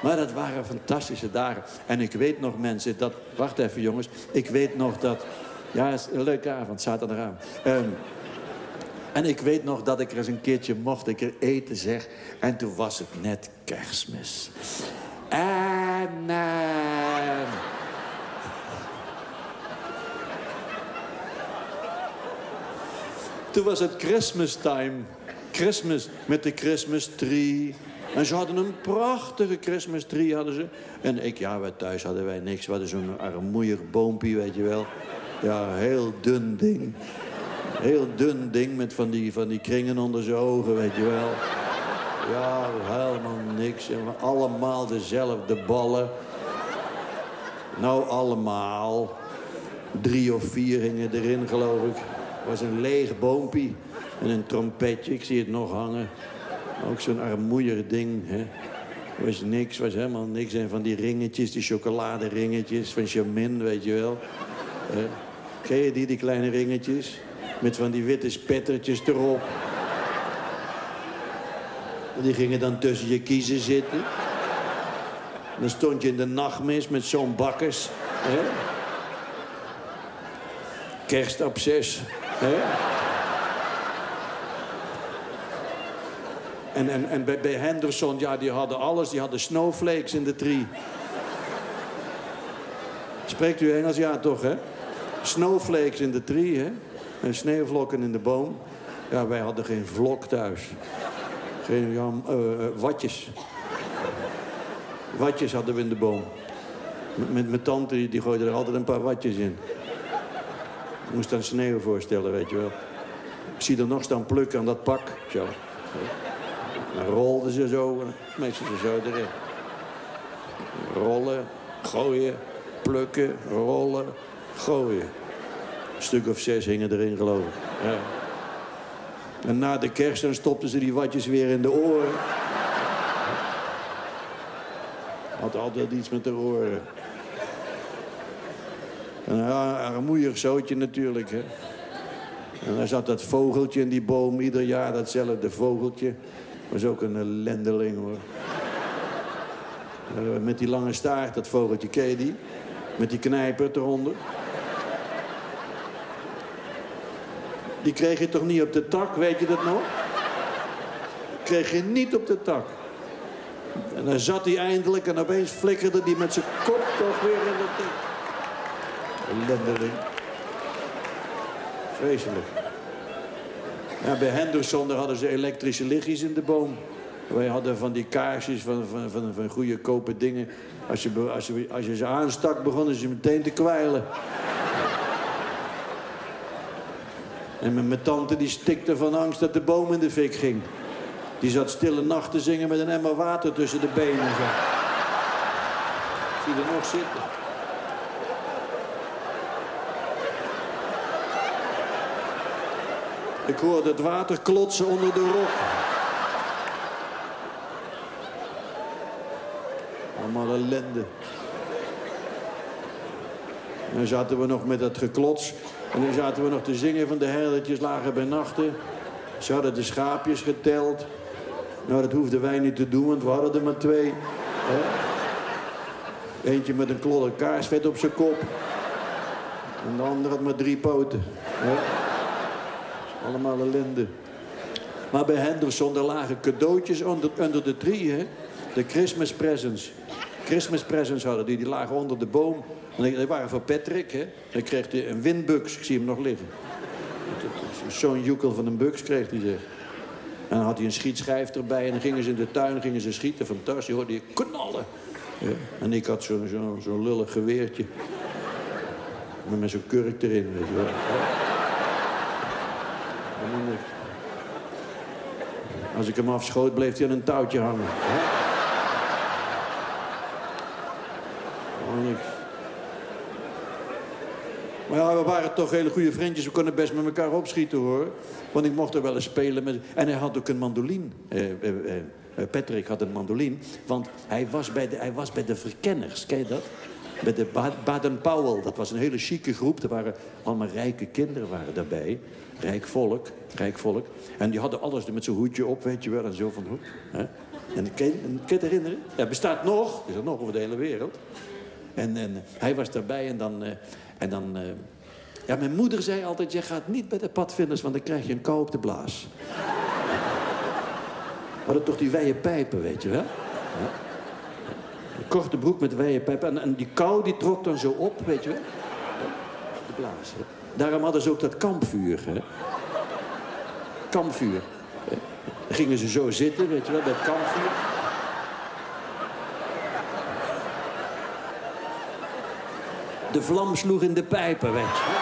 Maar dat waren fantastische dagen. En ik weet nog, mensen, dat... Wacht even, jongens. Ik weet nog dat... Ja, het is een leuke avond, zaterdagavond. En ik weet nog dat ik er eens een keertje mocht ik er eten, zeg. En toen was het net Kerstmis. En... Toen was het Christmas time. Christmas met de Christmas tree. En ze hadden een prachtige Christmas tree, hadden ze. En wij thuis hadden wij niks. We hadden zo'n armoeig boompje, weet je wel. Ja, heel dun ding. Heel dun ding met van die kringen onder zijn ogen, weet je wel. Ja, helemaal niks. En allemaal dezelfde ballen. Nou, allemaal. 3 of 4 hingen erin, geloof ik. Het was een leeg boompje. En een trompetje, ik zie het nog hangen. Ook zo'n armoeier ding, hè. Was niks, was helemaal niks. En van die ringetjes, die chocoladeringetjes van Jamin, weet je wel. Ken je die kleine ringetjes? Met van die witte spettertjes erop. En die gingen dan tussen je kiezen zitten. En dan stond je in de nachtmis met zo'n bakkers. Hè? Kerstabses. Hè? En bij Henderson, ja, die hadden alles. Die hadden snowflakes in de tree. Spreekt u Engels? Ja, toch, hè? Snowflakes in de tree, hè? En sneeuwvlokken in de boom. Ja, wij hadden geen vlok thuis. Geen, watjes. Watjes hadden we in de boom. Met mijn tante, die gooide er altijd een paar watjes in. Ik moest dan sneeuw voorstellen, weet je wel. Ik zie er nog staan plukken aan dat pak. Zo. Dan rolden ze zo, meestal ze zo erin. Rollen, gooien, plukken, rollen, gooien. Een stuk of 6 hingen erin, geloof ik. Ja. En na de kerst dan stopten ze die watjes weer in de oren. Had altijd iets met de oren. En een armoeig zootje natuurlijk, hè. En daar zat dat vogeltje in die boom, ieder jaar datzelfde vogeltje. Was ook een ellendeling, hoor. Met die lange staart, dat vogeltje, ken je die? Met die knijper eronder. Die kreeg je toch niet op de tak, weet je dat nog? Kreeg je niet op de tak. En dan zat hij eindelijk en opeens flikkerde hij met zijn kop toch weer in de tik. Ellendeling. Vreselijk. Ja, bij Henderson daar hadden ze elektrische lichtjes in de boom. Wij hadden van die kaarsjes van goede kopen dingen. Als je ze aanstak, begonnen ze meteen te kwijlen. En mijn tante die stikte van angst dat de boom in de fik ging. Die zat stille nacht te zingen met een emmer water tussen de benen. Zo. Ik zie er nog zitten. Ik hoorde het water klotsen onder de rok. Allemaal ellende. En dan zaten we nog met dat geklots. En dan zaten we nog te zingen van de herdertjes lagen bij nachten. Ze hadden de schaapjes geteld. Nou, dat hoefden wij niet te doen, want we hadden er maar 2. Eentje met een klodder kaarsvet op zijn kop. En de ander had maar 3 poten. Allemaal ellende. Maar bij Henderson, daar lagen cadeautjes onder de tree, hè. De Christmas presents. Christmas presents hadden die lagen onder de boom. En die waren voor Patrick, hè. Dan kreeg hij een windbuks, ik zie hem nog liggen. Zo'n joekel van een buks kreeg hij, zeg. En dan had hij een schietschijf erbij en dan gingen ze in de tuin schieten. Fantastisch, hoorde je knallen. Ja. En ik had zo'n lullig geweertje. Met zo'n kurk erin, weet je wel. Als ik hem afschoot, bleef hij aan een touwtje hangen. Maar ja, we waren toch hele goede vriendjes. We konden best met elkaar opschieten, hoor. Want ik mocht er wel eens spelen met... En hij had ook een mandoline. Patrick had een mandoline. Want hij was bij de Verkenners. Ken je dat? Bij de Baden-Powell. Dat was een hele chique groep. Er waren allemaal rijke kinderen waren daarbij. Rijk volk. En die hadden alles met zo'n hoedje op, weet je wel. En zo van... Hè? En kun je het herinneren? Ja, bestaat nog. Is er nog over de hele wereld. En hij was daarbij en dan... Ja, mijn moeder zei altijd, je gaat niet bij de padvinders, want dan krijg je een kou op de blaas. We hadden toch die wijde pijpen, weet je wel? Ja. Een korte broek met wijde pijpen. En die kou die trok dan zo op, weet je wel? De blaas. Hè? Daarom hadden ze ook dat kampvuur. Hè? Kampvuur. Dan gingen ze zo zitten, weet je wel, bij het kampvuur. De vlam sloeg in de pijpen, weet je.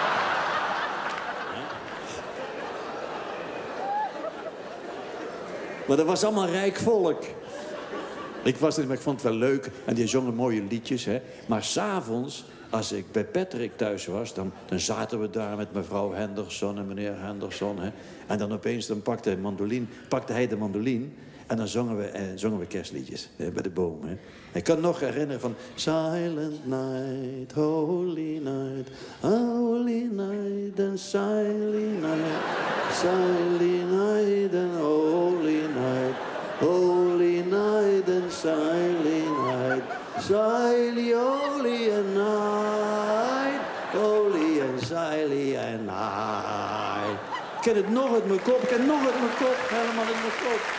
Maar dat was allemaal rijk volk. Ik was er, maar ik vond het wel leuk. En die zongen mooie liedjes, hè. Maar 's avonds, als ik bij Patrick thuis was... dan zaten we daar met mevrouw Henderson en meneer Henderson, hè. En dan opeens pakte hij de mandoline... En dan zongen we kerstliedjes bij de boom. Hè. Ik kan nog herinneren van... Silent night, holy night, holy night and silent night. Silent night and holy night, holy night and silent night. Silent, holy and night, holy and silent and night. Ik ken het nog uit mijn kop, helemaal uit mijn kop.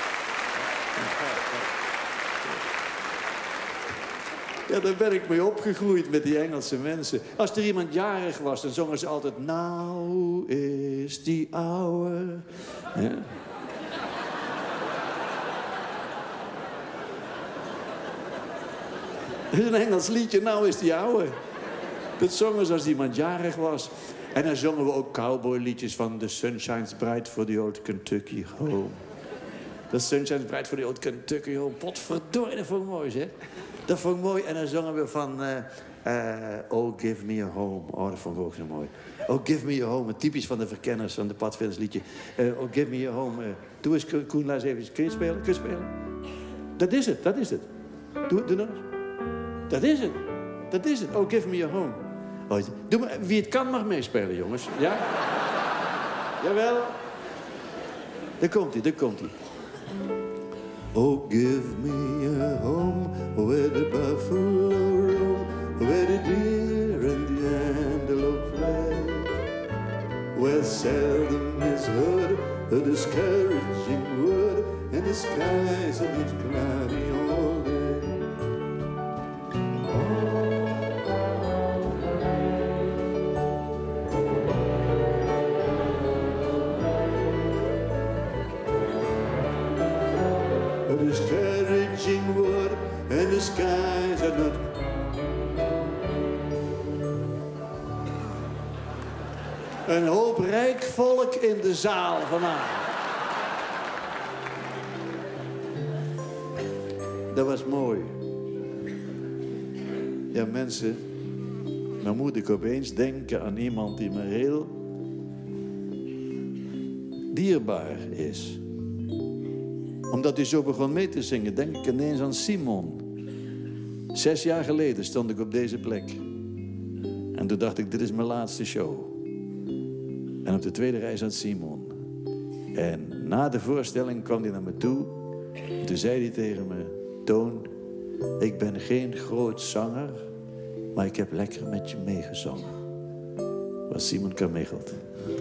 Ja, daar ben ik mee opgegroeid met die Engelse mensen. Als er iemand jarig was, dan zongen ze altijd... Now is the hour. Ja. Een Engels liedje, Now is the hour. Dat zongen ze als iemand jarig was. En dan zongen we ook cowboyliedjes van... The sun shines bright for the old Kentucky home. The sun shines bright for the old Kentucky home. Potverdorie, dat vond ik mooi, zeg. Dat vond ik mooi. En dan zongen we van... Oh, give me a home. Oh, dat vond ik ook zo mooi. Oh, give me a home. Typisch van de verkenners, van de padvinders liedje. Oh, give me a home. Doe eens, Koen, laat eens even. Kun je spelen? Kun je spelen? Dat is het, dat is het. Doe nog eens. Dat is het. Dat is het. Oh, give me a home. Oh, doe maar, wie het kan mag meespelen, jongens. Ja? Jawel. Daar komt-ie, daar komt-ie. Oh, give me a home where the buffalo roam, where the deer and the antelope play, where seldom is heard a discouraging word, and the skies are not cloudy all day. A discouraging word, and the skies are not. Een hoop rijk volk in de zaal vanavond. Dat was mooi. Ja, mensen, dan moet ik opeens denken aan iemand die me heel dierbaar is. Omdat hij zo begon mee te zingen, denk ik ineens aan Simon. 6 jaar geleden stond ik op deze plek. En toen dacht ik, dit is mijn laatste show. En op de tweede rij zat Simon. En na de voorstelling kwam hij naar me toe. En toen zei hij tegen me, Toon, ik ben geen groot zanger, maar ik heb lekker met je meegezongen. Was Simon Carmichael.